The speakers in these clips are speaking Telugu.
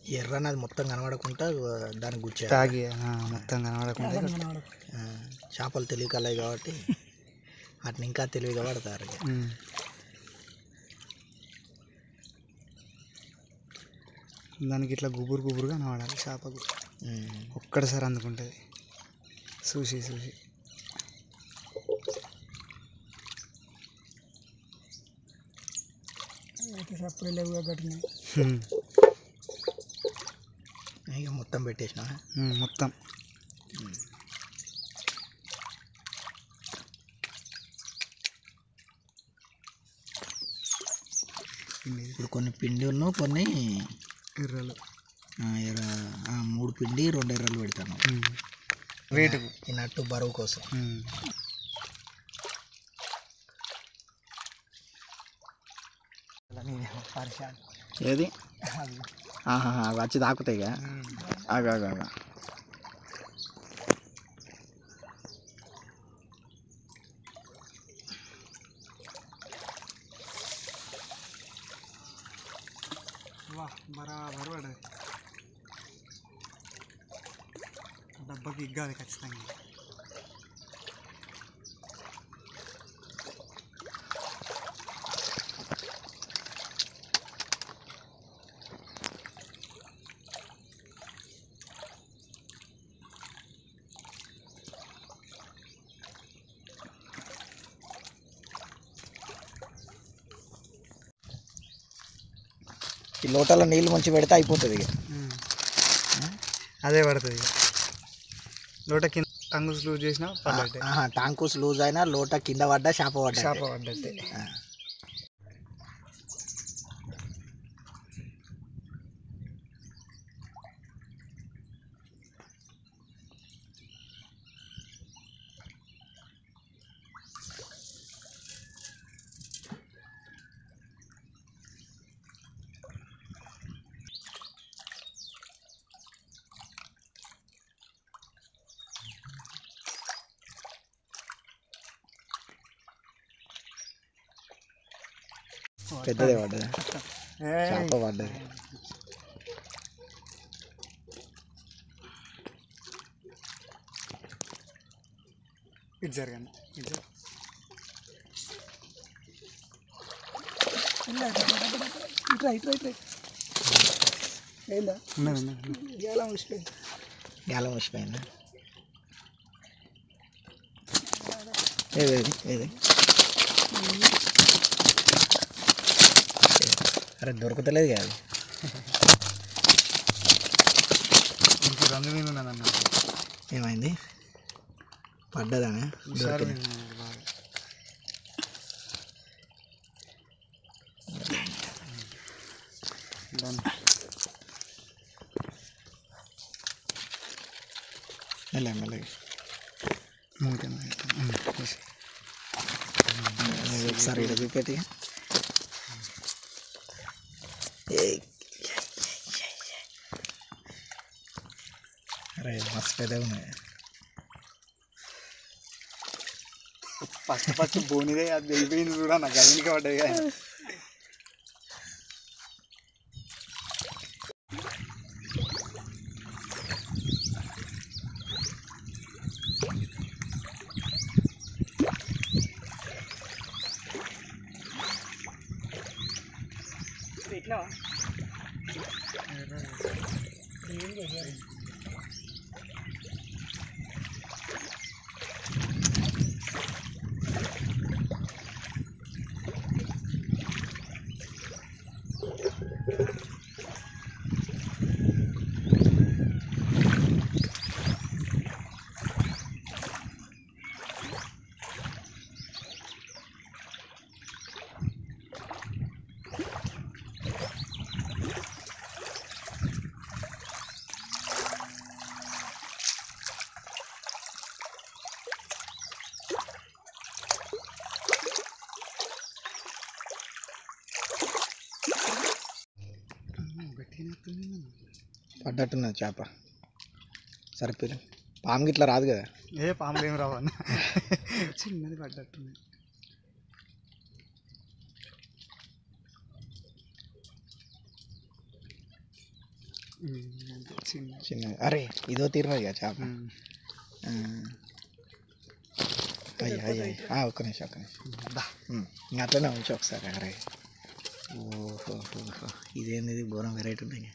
ఎర్రని అది మొత్తం కనబడకుండా దానికి గుచ్చారు తాగి మొత్తం కనబడకుండా చేపలు తెలియకలయి కాబట్టి వాటిని ఇంకా తెలివిగా పడతారు. దానికి ఇట్లా గుబురు గుబురుగా కనబడాలి చేపకు. ఒక్కడిసారి అందుకుంటుంది చూసి చూసి. సప్పుడు లేవుగా గట్టినాయి. ఇక మొత్తం పెట్టేసిన మొత్తం. ఇప్పుడు కొన్ని పిండి ఉన్న కొన్ని ఎర్రలు, 3 పిండి 2 ఎర్రలు పెడతాను వేటుకు ఈ నట్టు బరువు కోసం. ఏది వచ్చి తాకుతాయి. ఆగా బరాబరు పడదు. డబ్బాకి ఇగ్గాలి ఖచ్చితంగా. ఈ లోటాలో నీళ్ళు మంచి పెడితే అయిపోతుంది. ఇక అదే పడుతుంది. ఇక లోట కింద టంగుస్ లూజ్ చేసినా పడ్డట్టే. టాంకుస్ లూజ్ అయినా లోట కింద పడ్డా చేప పడ్డట్టే. పెద్దదే పడ్డది, చేప పడ్డది. ఇది జరగండి. గేలం వచ్చిపోయిందా? ఏది ఏది అరే దొరుకుతలేదు కాదు. రంగు మీద ఉన్నదన్న. ఏమైంది? పడ్డదానే మెల్లగా ఒకసారి ఇక్కడ చూపెట్టి. అరే మస్తు పెద్దగా ఉన్నాయి. ఫస్ట్ బోనిదే అది వెళ్ళిపోయింది కూడా నాకు గదిలికి పడ్డది. ఇట్లా పడ్డట్టున్నది చేప. సరిపోయి పాము గిట్లా రాదు కదా. ఏ పాములు ఏమి రావన్న, చిన్నది పడ్డట్టున్నది. చిన్న చిన్నది. అరే ఇదో తీరినది కదా చేప. అయ్యా అయ్యా ఒక్క నిమిషం ఇంకా అట్లనే ఉంచి ఒకసారి. అరే ఓహో ఇదేంది, ఇది ఘోరం వెరైటీ ఉన్నాయి.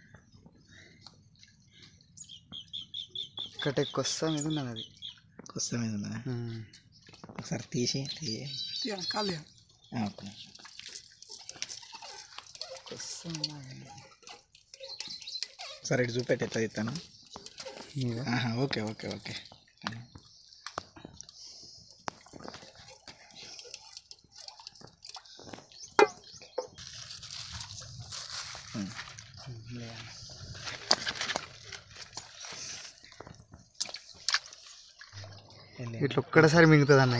ఒకటే కొస్స మీద ఉన్నది, అది కొస్త మీద ఉన్నదా? ఒకసారి తీసి కాదు ఒక్క నిమిషం. ఒకసారి ఇటు చూపెట్టి ఎట్లా తీస్తాను. Okay okay okay. ఇట్లా ఒక్కడసారి మిగుతుంది అన్న.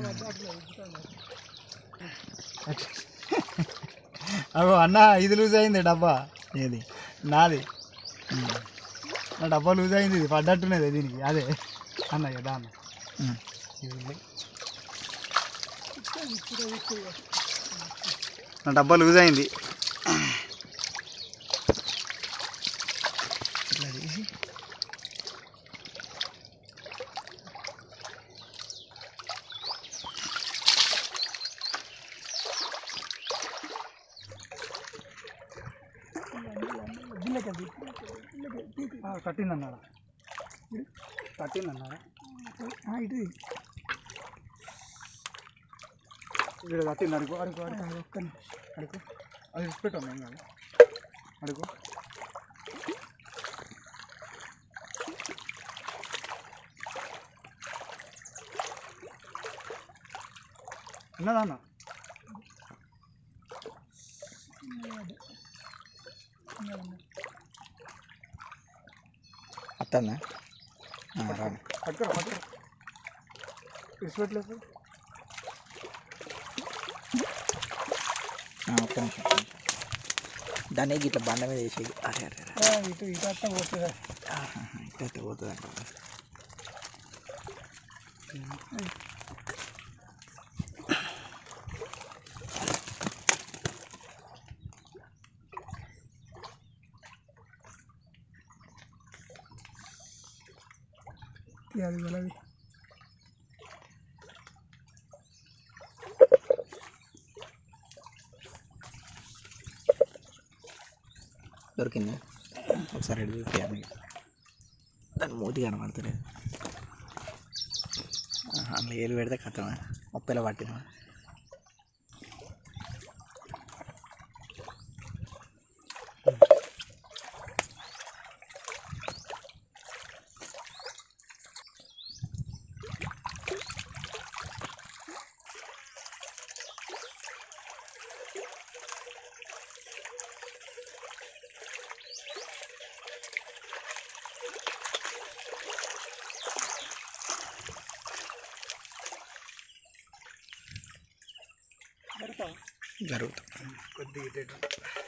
అగో అన్న, ఇది లూజ్ అయింది డబ్బా. ఏది? నాది. నా డబ్బా లూజ్ అయింది, ఇది పడ్డట్టున్నది దీనికి. అదే అన్న కదా అన్న, నా డబ్బా లూజ్ అయింది. ఇట్లా తీసి కట్టిందన్నారా? కట్టిందన్నారా? ఇటు ఇక్కడ కట్టింది. అడుగు అడుగు అడుగు అడుగు, అది ఇచ్చిపెట్టాము ఏం కాదు. అడుగు ఉన్నదా అన్న? అత్తన్నా రాను. పట్టుకోరా పట్టుకోరా, ఇచ్చిపెట్టలేదు. ఒక్క నిమిషం. దాన్ని ఇట్లా బండ మీద వేసేది. అరే అరే ఇటు ఇటు అట్ట పోతుందా? ఇట్లా అట్లా పోతుంది అంట. అది వెళ్ళది. దొరికిందా? ఒకసారి ఎడు చూపించాను. దాని మూతి కనబడతలేదు. అందులో ఏలు పెడితే కథమా, ముప్పైలో పట్టినా. జరుగుతుంది కొద్దిగా ఇటు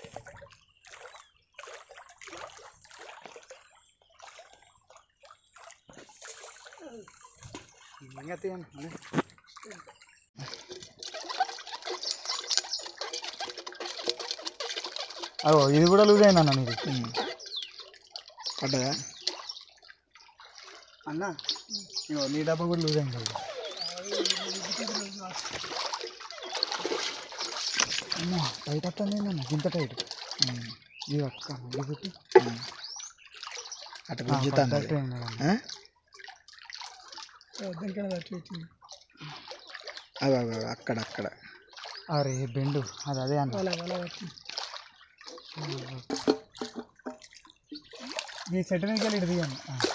అగో ఇది కూడా లూజ్ అయింది అన్న. నీకు పడ్డదా అన్న? ఇగో నీ డబ్బా కూడా లూజ్ అయింది. అమ్మా టైట్ వస్తుంది ఏందన్న, ఇంత టైట్. ఇది అక్క ఇది పెట్టి అట్లా గుంజుతాను. అక్కడ అక్కడ. అరే బెండు అది అదే అన్న. ఈ సెట్ మీదకి వెళ్ళి ఇటు దిగండి.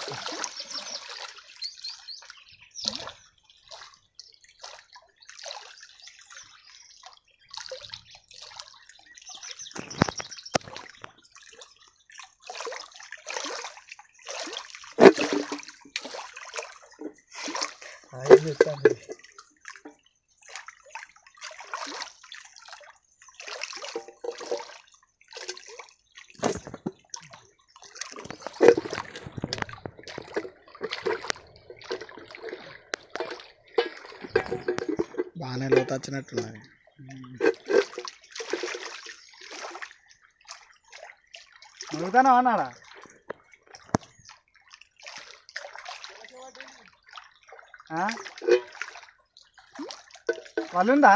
బాగానే లోతు వచ్చినట్టున్నది. మునుగుతానా అన్నాడా వాళ్ళుందా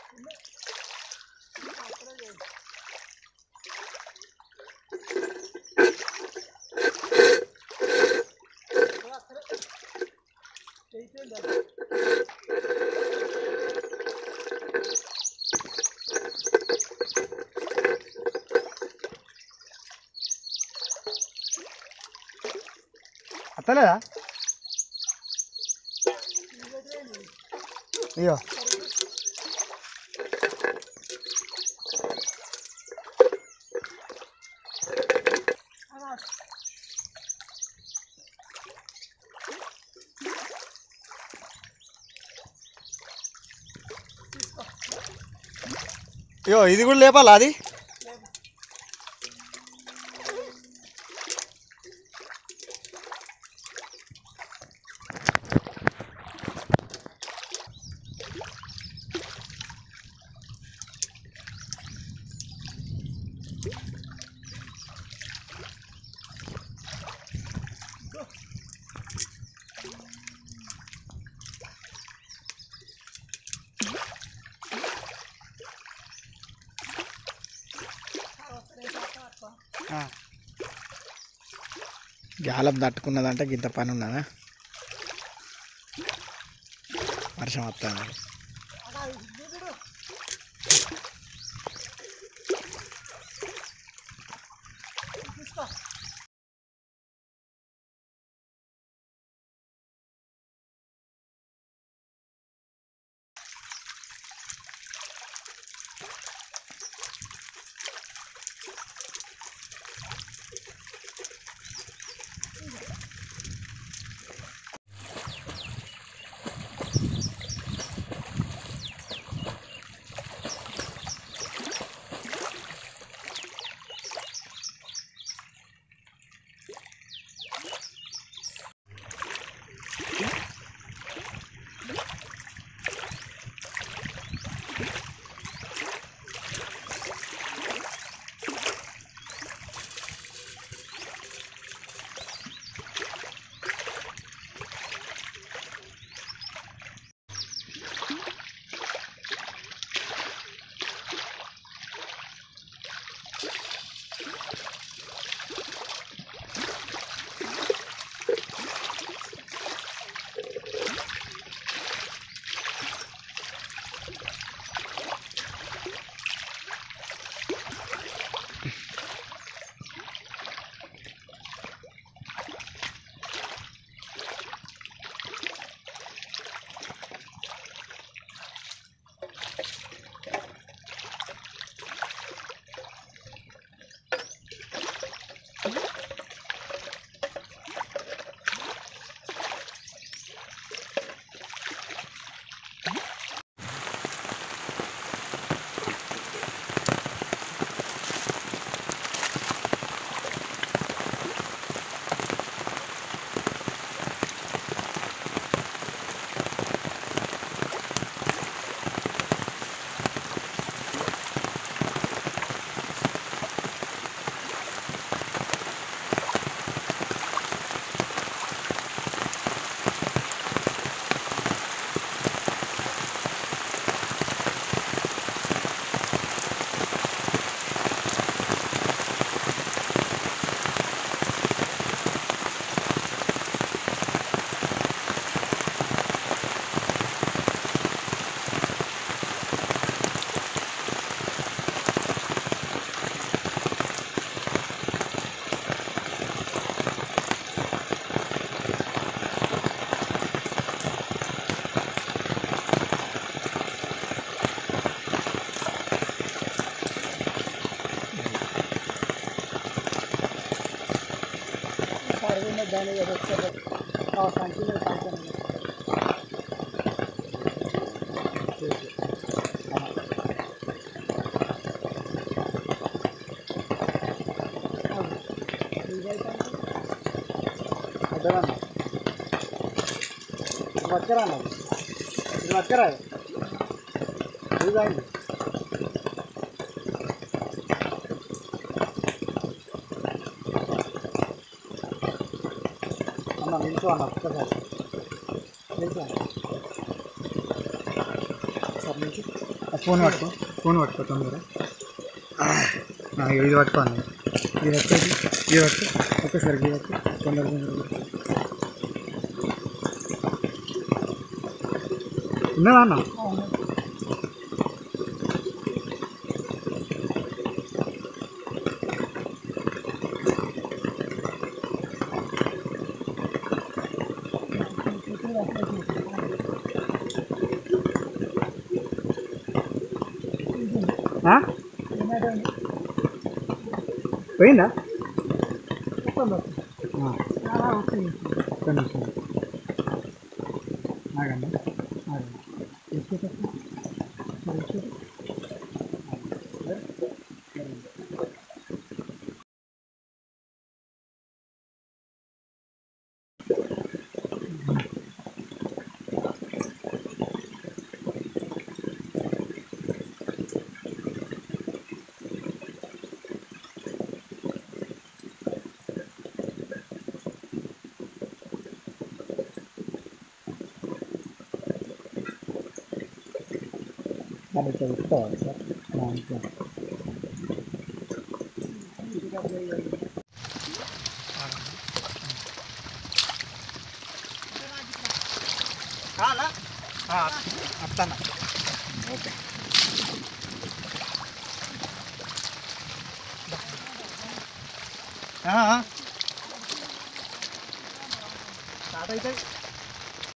అత్తలేదా అయ్యో అయ్యో ఇది కూడా లేపాలా అది గాలం తట్టుకున్నదంటే ఇంత పని ఉన్నదా వర్షం వస్తుంది నిల్చో అన్న ఒక్కసారి నిల్చో సార్ నుంచి ఫోన్ పట్టుకో తొందర ఇది పట్టుకో అన్న ఇది పట్టుకో ఒక్కసారి ఇది పట్టుకో తొందర ఉన్నదా అన్న పోయిందా ఒక్క నిమిషం ఆగండి దాన్ని తెలుసుకోవాలి సార్ అట్లా ఓకే స్టార్ట్ అవుతాయి